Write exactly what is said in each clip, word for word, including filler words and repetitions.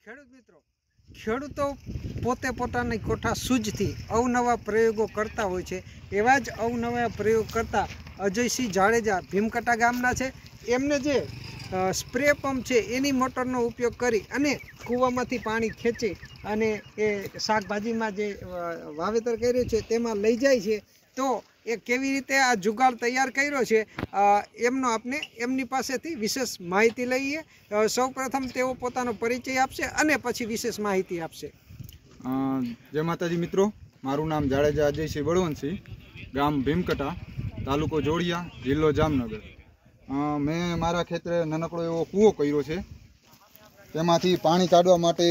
ખેડૂત મિત્રો, ખેડૂતો પોતે પોતાની કોઠા સૂઝથી અવનવા પ્રયોગો કરતા હોય છે. એવા જ અવનવા પ્રયોગ કરતા અજયસિંહ જાડેજા ભીમકટા ગામના છે. એમને જે સ્પ્રે પંપ છે એની મોટરનો ઉપયોગ કરી અને કૂવામાંથી પાણી ખેંચી અને એ શાકભાજીમાં જે વાવેતર કર્યું છે તેમાં લઈ જાય છે. તો એ કેવી રીતે આ જુગાડ તૈયાર કર્યો છે એમનો આપણે એમની પાસેથી વિશેષ માહિતી લઈએ. સૌ પ્રથમ તેઓ પોતાનો પરિચય આપશે અને પછી વિશેષ માહિતી આપશે. જય માતાજી મિત્રો, મારું નામ જાડેજા અજયસિંહ બળવંતસિંહ, ગામ ભીમકટા, તાલુકો જોડિયા, જિલ્લો જામનગર. મેં મારા ખેતરે નાનકડો એવો કૂવો કર્યો છે. તેમાંથી પાણી કાઢવા માટે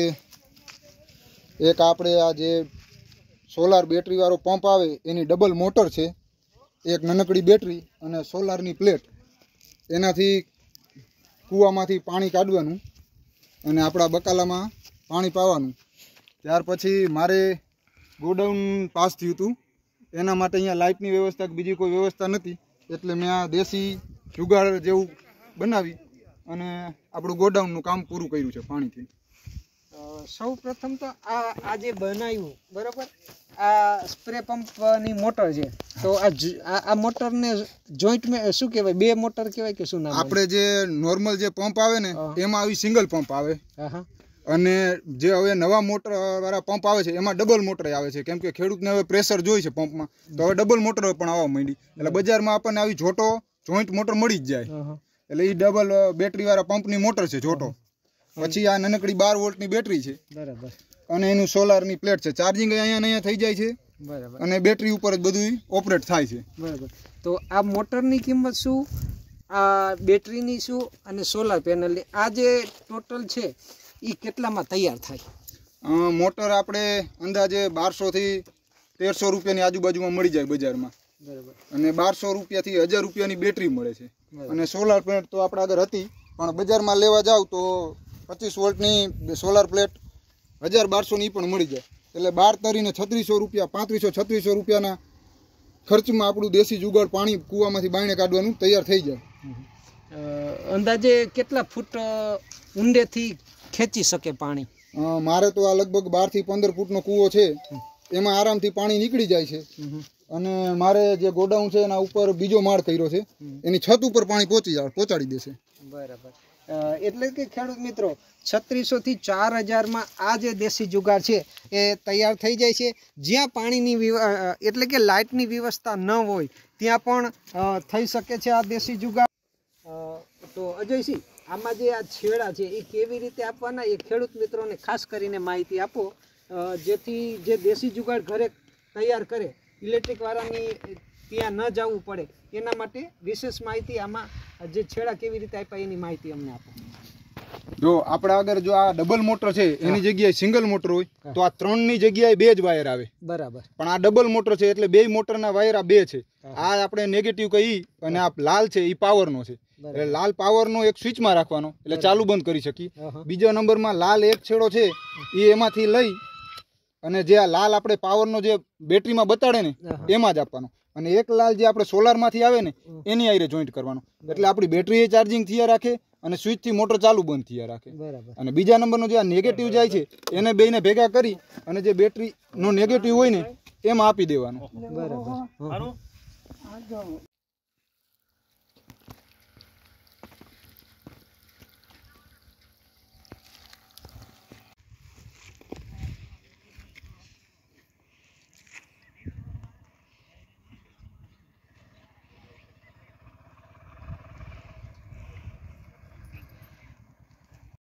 એક આપણે આ જે સોલાર બેટરીવાળો પંપ આવે એની ડબલ મોટર છે, એક નાનકડી બેટરી અને સોલારની પ્લેટ, એનાથી કૂવામાંથી પાણી કાઢવાનું અને આપણા બકાલામાં પાણી પાવાનું. ત્યાર પછી મારે ગોડાઉન પાસ થયું હતું, એના માટે અહીંયા લાઇટની વ્યવસ્થા કે બીજી કોઈ વ્યવસ્થા નથી, એટલે મેં આ દેશી જુગાડ જેવું બનાવી અને આપણું ગોડાઉનનું કામ પૂરું કર્યું છે પાણીથી. સૌ પ્રથમ તો આ આ જે બનાવ્યું બરાબર, આ સ્પ્રે પંપની મોટર છે, તો આ આ મોટરને જોઈન્ટ મેં શું કહેવાય, બે મોટર કહેવાય કે શું નામ? આપણે જે નોર્મલ જે પંપ આવે ને એમાં આવી સિંગલ પંપ આવે, અને જે હવે નવા મોટર વાળા પંપ આવે છે એમાં ડબલ મોટર આવે છે. કેમ કે ખેડૂતને હવે પ્રેશર જોઈએ છે પંપમાં, તો હવે ડબલ મોટર પણ આવવા માંડી. એટલે બજારમાં આપણને આવી જોટો જોઈન્ટ મોટર મળી જ જાય. એટલે એ ડબલ બેટરી વાળા પંપની મોટર છે જોટો. પછી આ નાનકડી બાર વોલ્ટની બેટરી છે બરાબર, અને એનું સોલારની પ્લેટ છે. ચાર્જિંગ અહીંયા અહીંયા થઈ જાય છે બરાબર, અને બેટરી ઉપર જ બધું ઓપરેટ થાય છે બરાબર. તો આ મોટરની કિંમત શું, આ બેટરીની શું, અને સોલાર પેનલની આ જે ટોટલ છે એ કેટલામાં તૈયાર થાય? મોટર આપણે અંદાજે બારસો થી તેરસો રૂપિયાની આજુબાજુમાં મળી જાય બજારમાં બરાબર, અને બારસો રૂપિયાથી હજાર રૂપિયાની બેટરી મળે છે. અને સોલાર પ્લેટ તો આપણા આગળ હતી, પણ બજારમાં લેવા જાવ તો પચીસ વોલ્ટની સોલાર પ્લેટ હજાર બારસો ની પણ મળી જાય. એટલે બાર તરીને છત્રીસો રૂપિયા પાંત્રીસો છત્રીસો રૂપિયાના ખર્ચમાં આપણું દેશી જુગાડ પાણી કૂવામાંથી બાયણે કાઢવાનું તૈયાર થઈ જાય. અંદાજે કેટલા ફૂટ ઊંડેથી ખેંચી શકે પાણી? મારે તો આ લગભગ બાર થી પંદર ફૂટનો કૂવો છે, એમાં આરામથી પાણી નીકળી જાય છે. અને મારે જે ગોડાઉન છે એના ઉપર બીજો માળ કર્યો છે, એની છત ઉપર પાણી પહોંચી જાય પહોંચાડી દેશે બરાબર. એટલે કે ખેડૂત મિત્રો, છત્રીસો થી ચાર હજારમાં આ જે દેશી જુગાડ છે એ તૈયાર થઈ જાય છે. જ્યાં પાણીની એટલે કે લાઇટની વ્યવસ્થા ન હોય ત્યાં પણ થઈ શકે છે આ દેશી જુગાડ. તો અજયસિંહ, આમાં જે આ છેડા છે એ કેવી રીતે આપવાના એ ખેડૂત મિત્રોને ખાસ કરીને માહિતી આપો, જેથી જે દેશી જુગાડ ઘરે તૈયાર કરે ઇલેક્ટ્રિક વાળાની ત્યાં ન જવું પડે, એના માટે વિશેષ માહિતી આમાં જે છેડા કેવી રીતે આપ્યા એની માહિતી અમને આપો. જો આપણા આગળ જો આ ડબલ મોટર છે એની જગ્યાએ સિંગલ મોટર હોય તો આ ત્રણ ની જગ્યાએ બે જ વાયર આવે બરાબર, પણ આ ડબલ મોટર છે એટલે બે મોટરના વાયર આ બે છે. આ આપણે નેગેટિવ કહી અને આ લાલ છે એ પાવરનો છે, એટલે લાલ પાવરનો એક સ્વિચમાં રાખવાનો એટલે ચાલુ બંધ કરી શકીએ. બીજા નંબરમાં લાલ એક છેડો છે એ એમાંથી લઈ અને જે આ લાલ આપણે પાવરનો જે બેટરીમાં બતાડે ને એમાં જ આપવાનો, અને એક લાલ જે આપણે સોલારમાંથી આવે ને એની આઈરે જોઈન્ટ કરવાનો. એટલે આપણી બેટરી ચાર્જિંગ થયા રાખે અને સ્વિચથી મોટર ચાલુ બંધ થયા રાખે. અને બીજા નંબરનો જે આ નેગેટિવ જાય છે એને બેને ભેગા કરી અને જે બેટરીનો નેગેટિવ હોય ને એમાં આપી દેવાનો બરાબર.